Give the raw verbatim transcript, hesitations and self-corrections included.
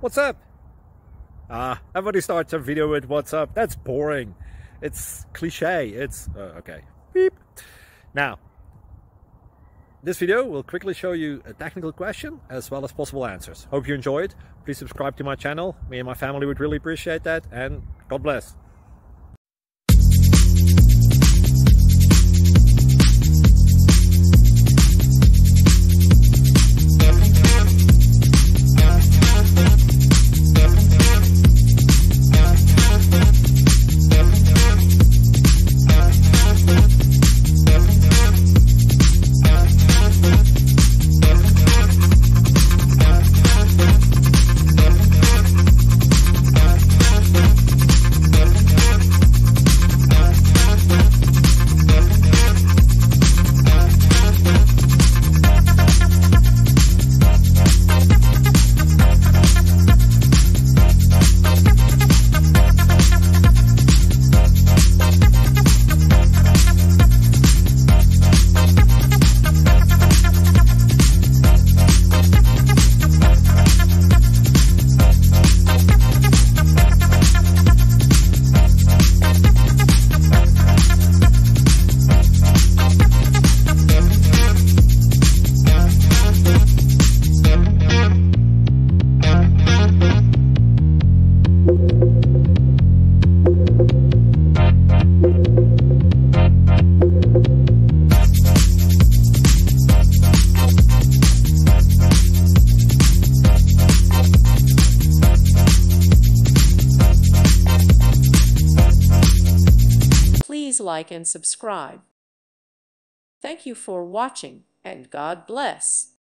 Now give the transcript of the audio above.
What's up? Ah, everybody starts a video with what's up. That's boring. It's cliche. It's uh, okay. Beep. Now, this video will quickly show you a technical question as well as possible answers. Hope you enjoyed. Please subscribe to my channel. Me and my family would really appreciate that, and God bless. Please like and subscribe. Thank you for watching, and God bless.